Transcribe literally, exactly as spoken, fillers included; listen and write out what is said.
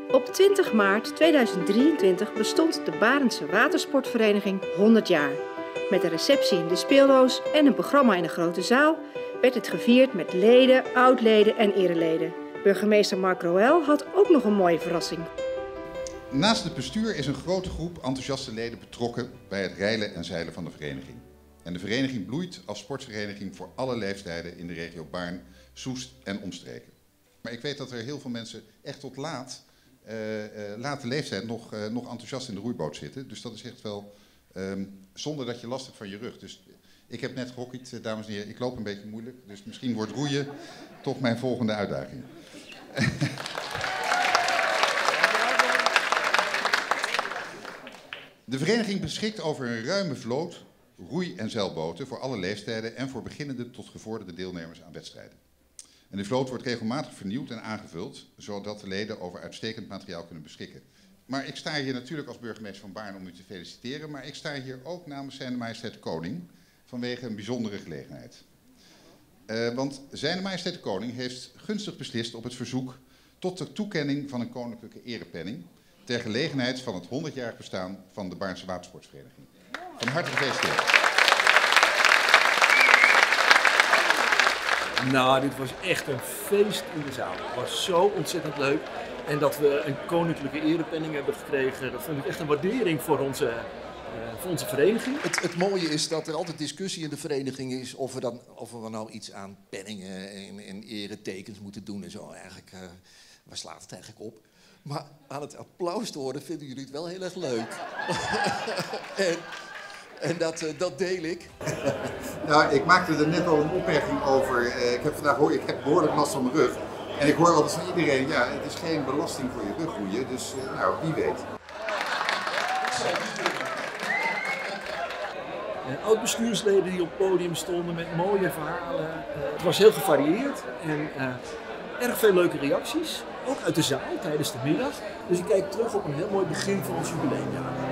Op twintig maart tweeduizend drieëntwintig bestond de Barendse Watersportvereniging honderd jaar. Met een receptie in de speeldoos en een programma in de grote zaal werd het gevierd met leden, oud-leden en ereleden. Burgemeester Mark Roël had ook nog een mooie verrassing. Naast het bestuur is een grote groep enthousiaste leden betrokken bij het reilen en zeilen van de vereniging. En de vereniging bloeit als sportvereniging voor alle leeftijden in de regio Baarn, Soest en omstreken. Maar ik weet dat er heel veel mensen echt tot laat, uh, uh, late leeftijd nog, uh, nog enthousiast in de roeiboot zitten. Dus dat is echt wel um, zonder dat je last hebt van je rug. Dus ik heb net gehockeyd, uh, dames en heren. Ik loop een beetje moeilijk, dus misschien wordt roeien toch mijn volgende uitdaging. De vereniging beschikt over een ruime vloot roei- en zeilboten voor alle leeftijden en voor beginnende tot gevorderde deelnemers aan wedstrijden. En de vloot wordt regelmatig vernieuwd en aangevuld, zodat de leden over uitstekend materiaal kunnen beschikken. Maar ik sta hier natuurlijk als burgemeester van Baarn om u te feliciteren, maar ik sta hier ook namens Zijne Majesteit de Koning vanwege een bijzondere gelegenheid. Uh, want Zijne Majesteit de Koning heeft gunstig beslist op het verzoek tot de toekenning van een koninklijke erepenning ter gelegenheid van het honderdjarig bestaan van de Baarnse Watersportvereniging. Van harte gefeliciteerd. Nou, dit was echt een feest in de zaal. Het was zo ontzettend leuk. En dat we een koninklijke erepenning hebben gekregen, dat vind ik echt een waardering voor onze, uh, voor onze vereniging. Het, het mooie is dat er altijd discussie in de vereniging is of we, dan, of we nou iets aan penningen en, en eretekens moeten doen en zo. Eigenlijk, uh, waar slaat het eigenlijk op? Maar aan het applaus te horen vinden jullie het wel heel erg leuk. en en dat, uh, dat deel ik. Nou, ik maakte er net al een opmerking over. Uh, ik heb vandaag hoor, ik heb behoorlijk last van mijn rug. En ik hoor altijd van iedereen, ja, het is geen belasting voor je rug roeien. Dus uh, nou, wie weet. Uh, oud-bestuursleden die op het podium stonden met mooie verhalen. Uh, het was heel gevarieerd en uh, erg veel leuke reacties. Ook uit de zaal tijdens de middag. Dus ik kijk terug op een heel mooi begin van ons jubileumjaar.